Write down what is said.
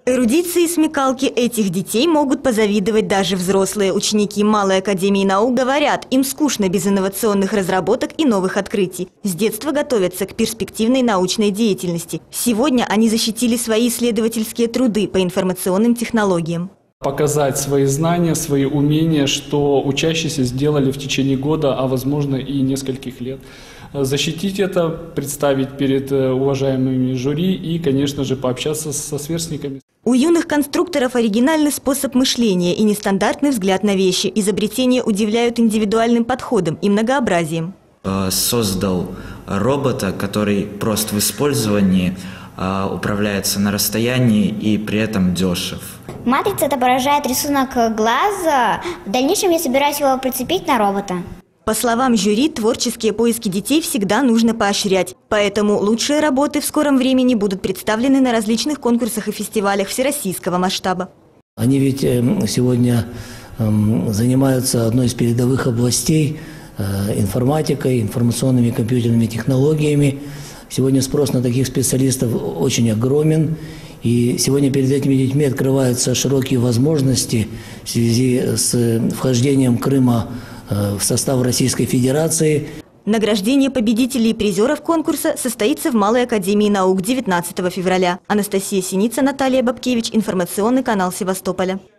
Эрудиции и смекалки этих детей могут позавидовать даже взрослые. Ученики Малой академии наук говорят, им скучно без инновационных разработок и новых открытий. С детства готовятся к перспективной научной деятельности. Сегодня они защитили свои исследовательские труды по информационным технологиям. Показать свои знания, свои умения, что учащиеся сделали в течение года, а возможно и нескольких лет. Защитить это, представить перед уважаемыми жюри и, конечно же, пообщаться со сверстниками. У юных конструкторов оригинальный способ мышления и нестандартный взгляд на вещи. Изобретения удивляют индивидуальным подходом и многообразием. Создал робота, который прост в использовании, управляется на расстоянии и при этом дешев. Матрица отображает рисунок глаза. В дальнейшем я собираюсь его прицепить на робота. По словам жюри, творческие поиски детей всегда нужно поощрять. Поэтому лучшие работы в скором времени будут представлены на различных конкурсах и фестивалях всероссийского масштаба. Они ведь сегодня занимаются одной из передовых областей информатикой, информационными и компьютерными технологиями. Сегодня спрос на таких специалистов очень огромен. И сегодня перед этими детьми открываются широкие возможности в связи с вхождением Крыма в состав Российской Федерации. Награждение победителей и призеров конкурса состоится в Малой академии наук 19 февраля. Анастасия Синица, Наталья Бабкевич, информационный канал Севастополя.